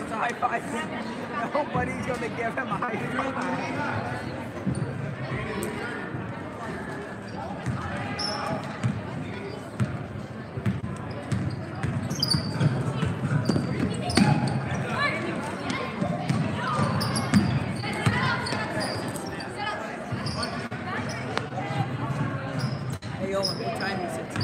a high five. Nobody's going to give him a high five. Hey, Owen, what time is it?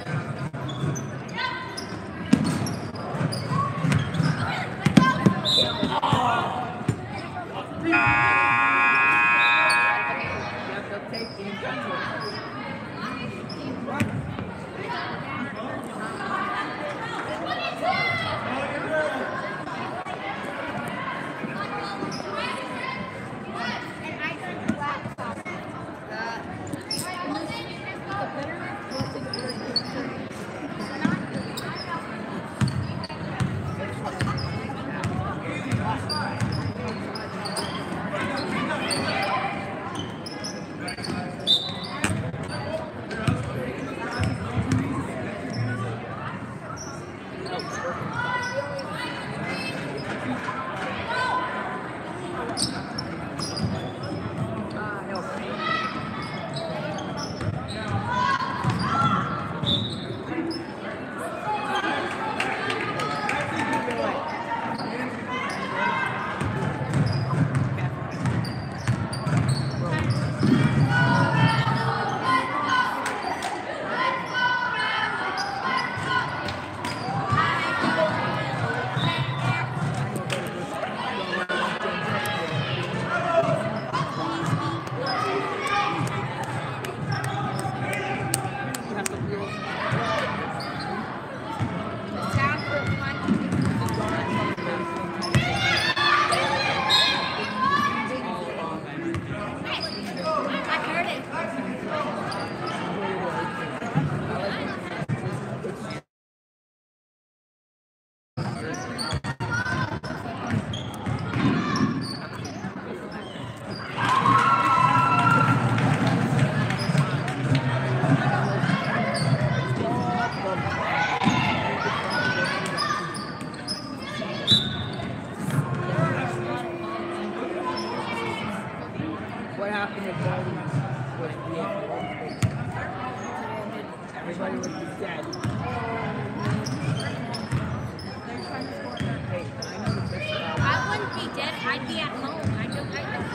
What happened to Bobby was everybody was dead. Hey, I know the best about I wouldn't be dead. I'd be at home. I know.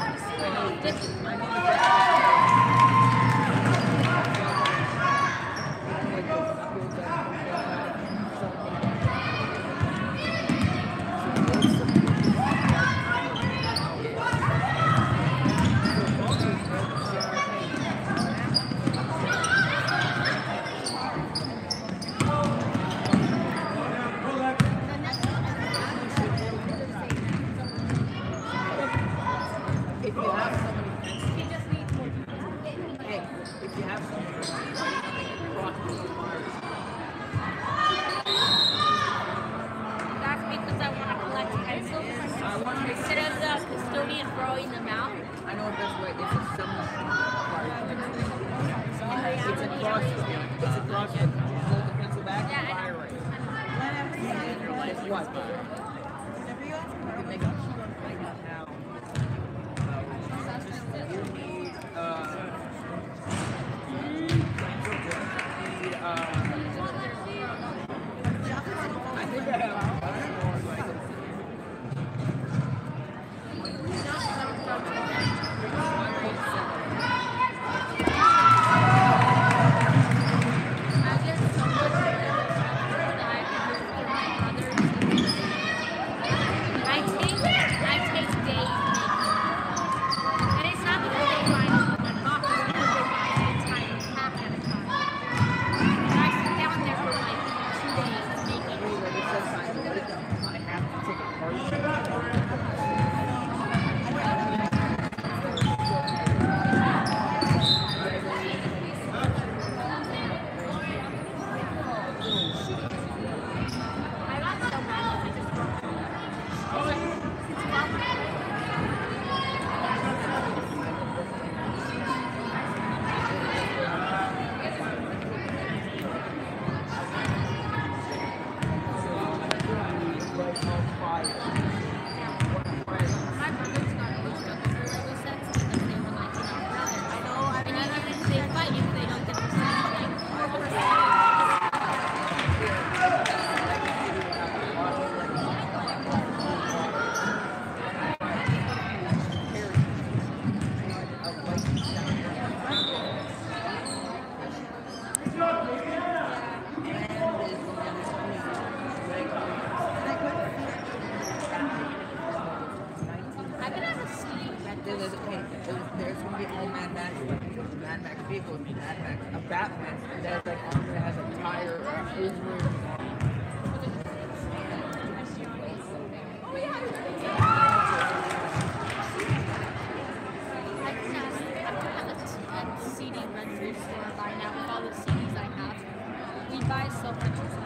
Throwing them out. I know the best way. It's a summer It's a cross. It's a cross. Hold the pencil back and fire it. It's what? You can make it now. I think I have. there's gonna be all Mad Max, Mad Max vehicles, Mad Max, a Batman that's like armed that has a tire over. CD rental store by now with all the CDs I have. We buy stuff for stuff.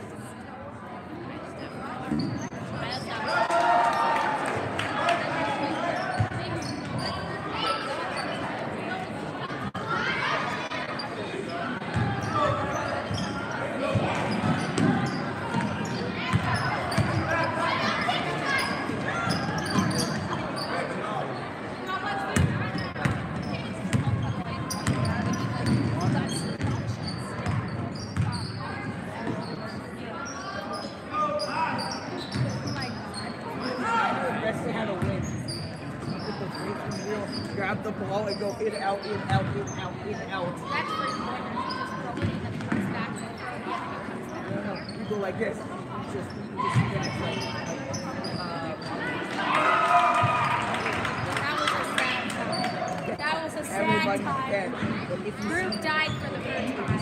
Grab the ball and go in, out, in, out, in, out, in, out. That's for just throw it in and it comes back. No, you go like this. Just finish like, that was a sad everybody's time. dead. But if you Group died for the first time.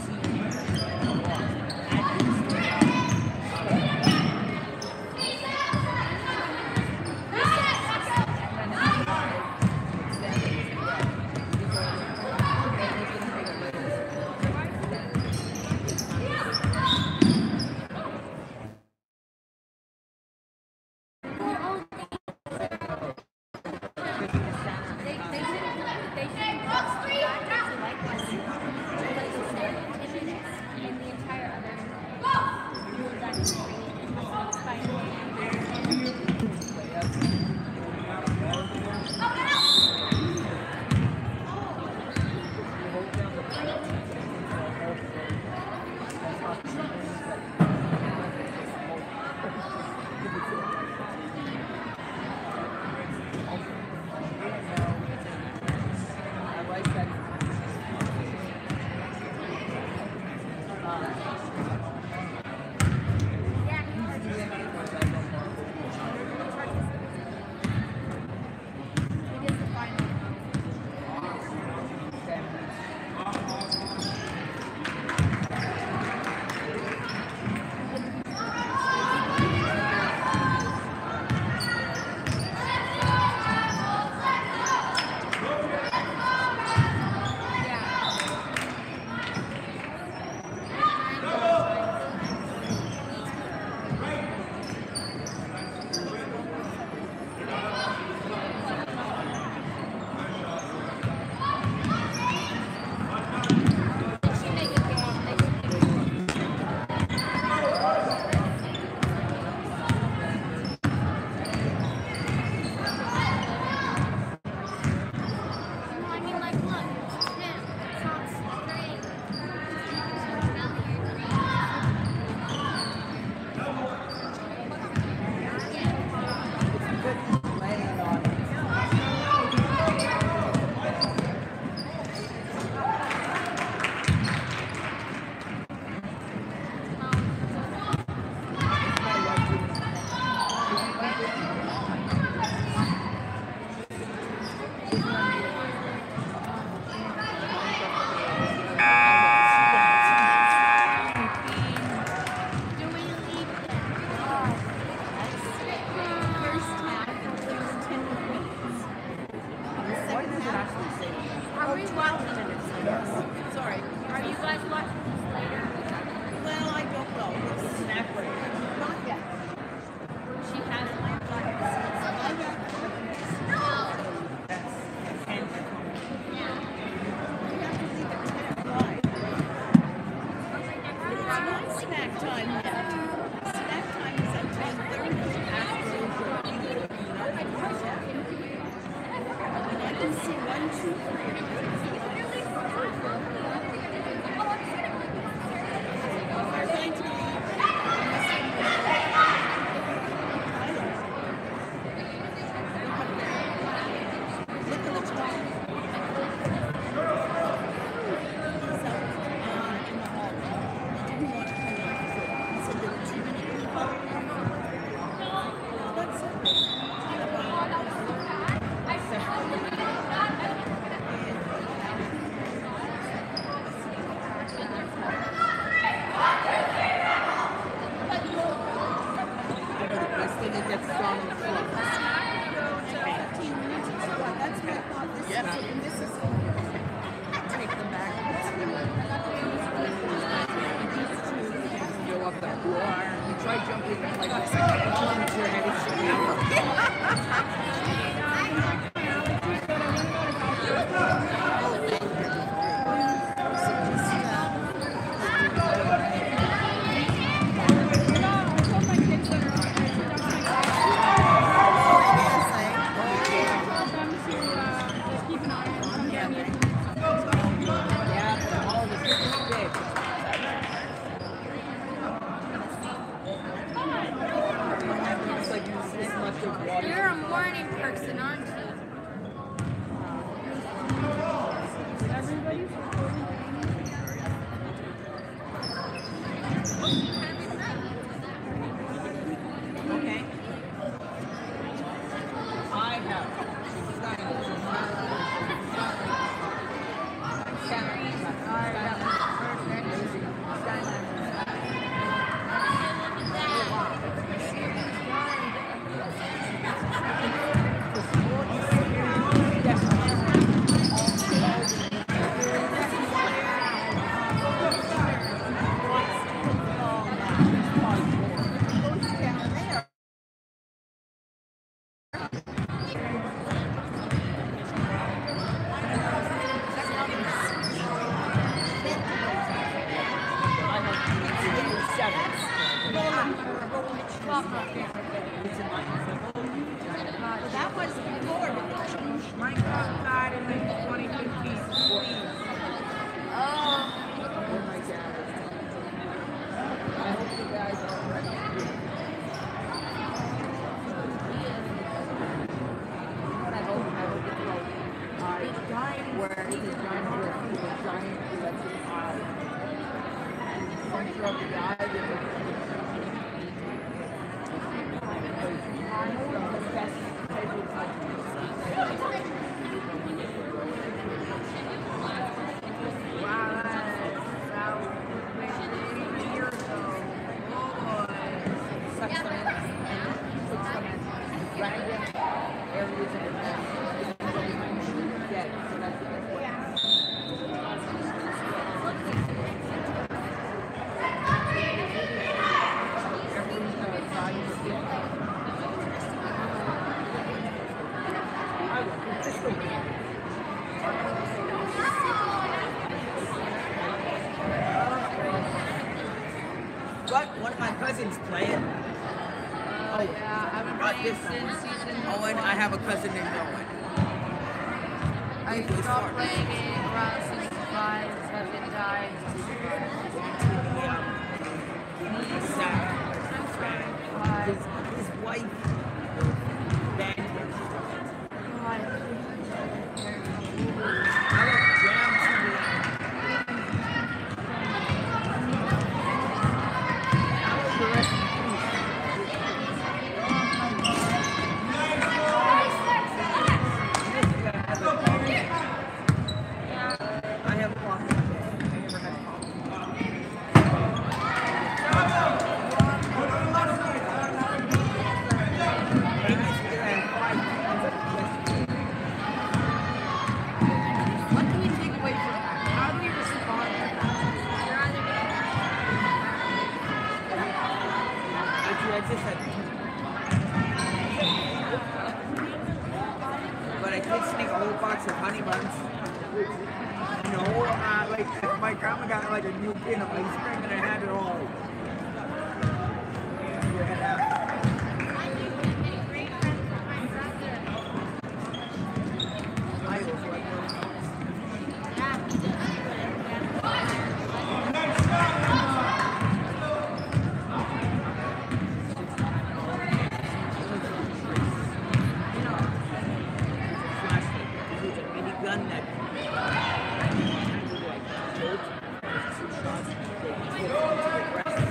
Take them back. Go up the floor. You try jumping like this. Your head is shooting out. You're a morning person, aren't you? Okay. I have. That was before. My God died in like 2015. Oh. Oh my God. I hope you guys are ready. What I hope it's like where it's a giant work, it's a giant electric eye. And center of the eye, there's a the best favorite Wow, that was like 8 years ago. Oh boy. sucks them in and puts them in random areas of the map. Dead. So that's the best way. Everyone's gonna try to steal. I will. This way. What? One of my cousins playing. Yeah, I've been playing since season Owen, 1. I have a cousin named Owen. I stopped playing it around season 5, 7 died. He's sad. His wife banned him. I like jam TV. I have coffee. I never had What do we take away from that? How do we respond to that? But I did sneak a whole box of honey buns. No, like my grandma got like a new bin of ice cream and I had it all. I was like, gun that two shots, they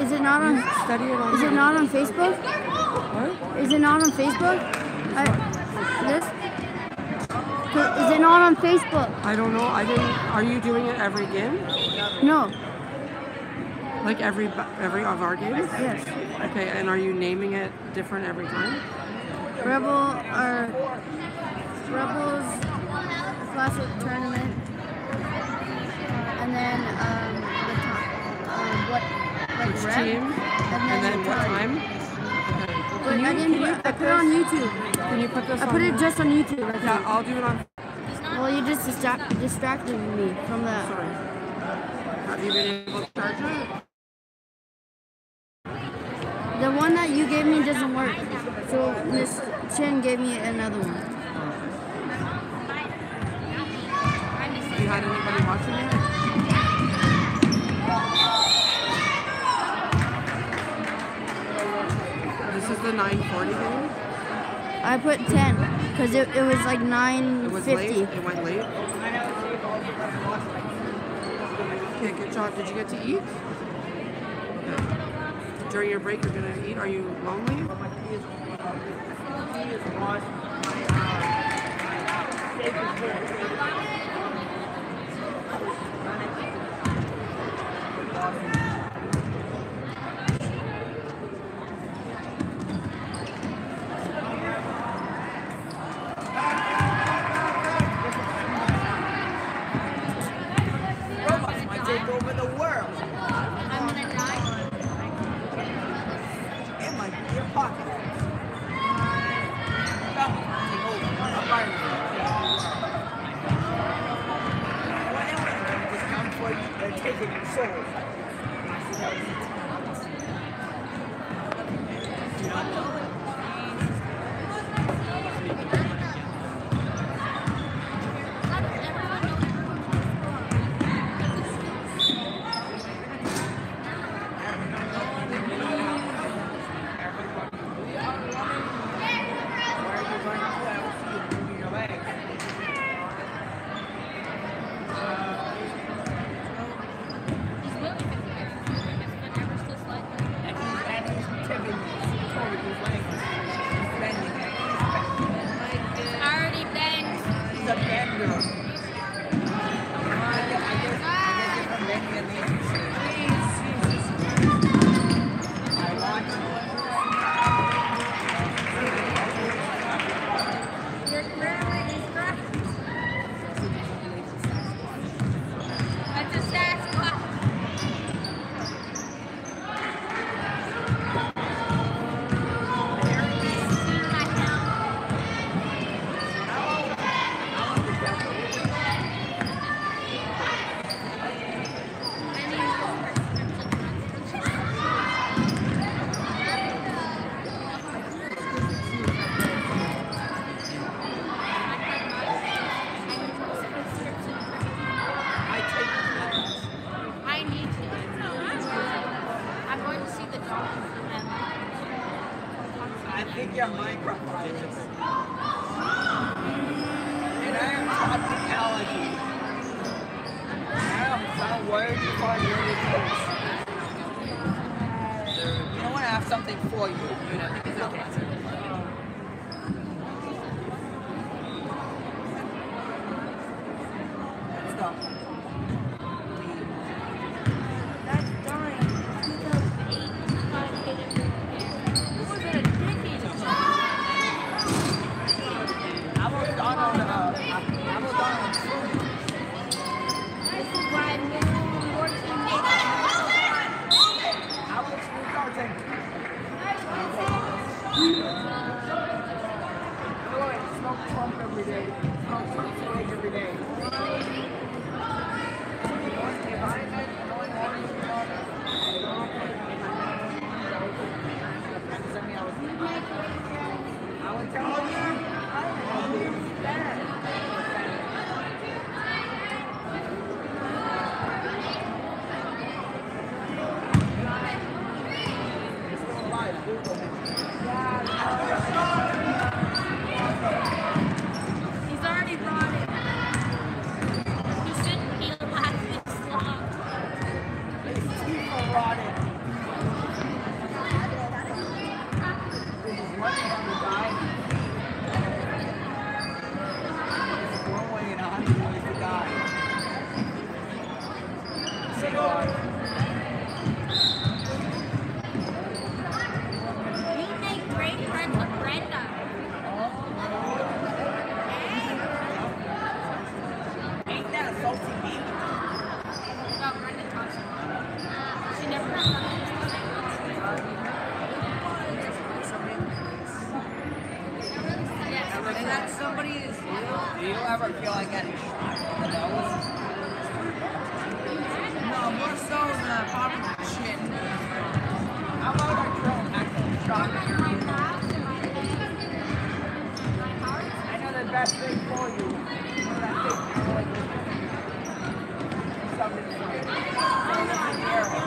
Is it not on? Study it on. Is it not on Facebook? What? Is it not on Facebook? This? Is it not on Facebook? I don't know. I didn't. Are you doing it every game? No. Like every of our games? Yes. Okay. And are you naming it different every time? Rebels Classic Tournament, and then Which Red, team? And then what time? But I put it on YouTube. Can you put this I on? put it just on YouTube. I Yeah, think. I'll do it on. Well, you just distracted me from the. Sorry. Have you been able to charge it? The one that you gave me doesn't work. So Miss Chen gave me another one. You had anybody watching it? This is the 9:40 game? I put 10 because it was like 9:50. It was late? It went late? Okay, good job. Did you get to eat? Okay. During your break, you're going to eat. Are you lonely? Robots might take over the world. I'm gonna die. It might be your pocket. Come on, take over. I'm fighting for you. Whenever they just come for you, they're taking your soul. best thing for you. You know that thing, you know, like something in there. So that's an arrow.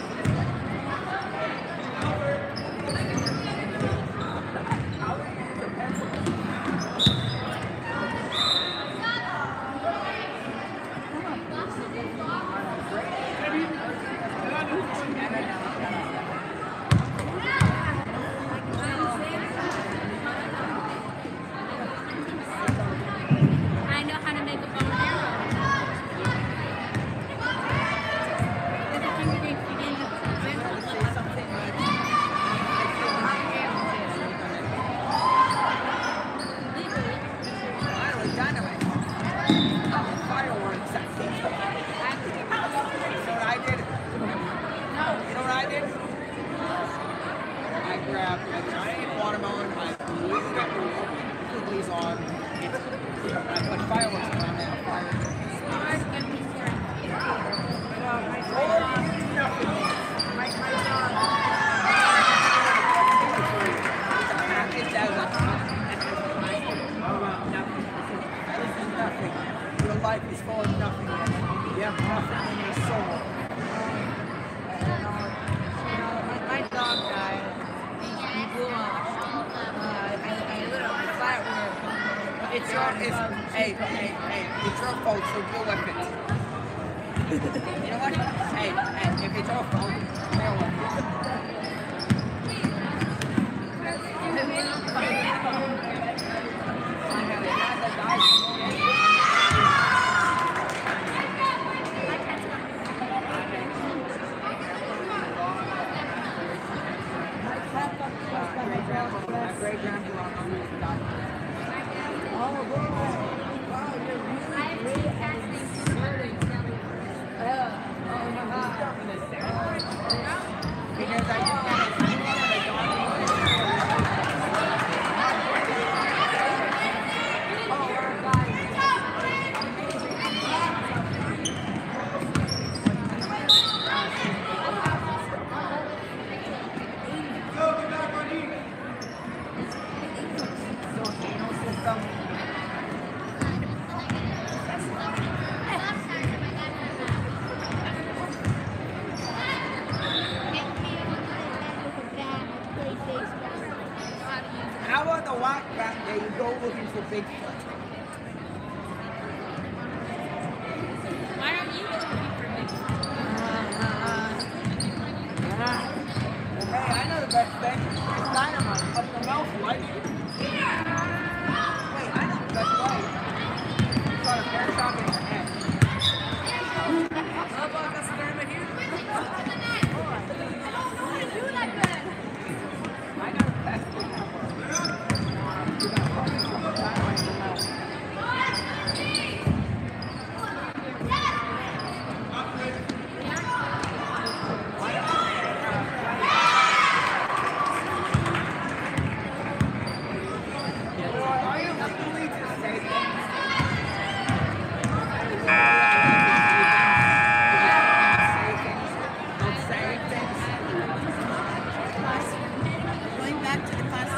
I know how to make a bow and arrow. With a finger game begin to Dynamite. Fireworks. You know what I did? You know what I did? I grabbed a giant watermelon, I blew it on, I put fireworks around it, fire. Your life is full of nothing. You have nothing in your soul. My dog died. He blew up. I lit up my firework. It's your, hey, it's your fault, so deal with it. You know what? Hey, if it's your fault, deal with my great-grandfather died. Because how about the walk back there? You go looking for Bigfoot. Why aren't you looking for Bigfoot? Hey, I know the best thing. It's dynamite up the mouth, right? Wait, I know the best way. Got a fair shot in your head. How about this experiment here? I know the best thing ever. You got fucking dynamite in your mouth. Are you really to say things? Going back to the class.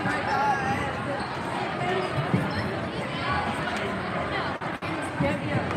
Yeah.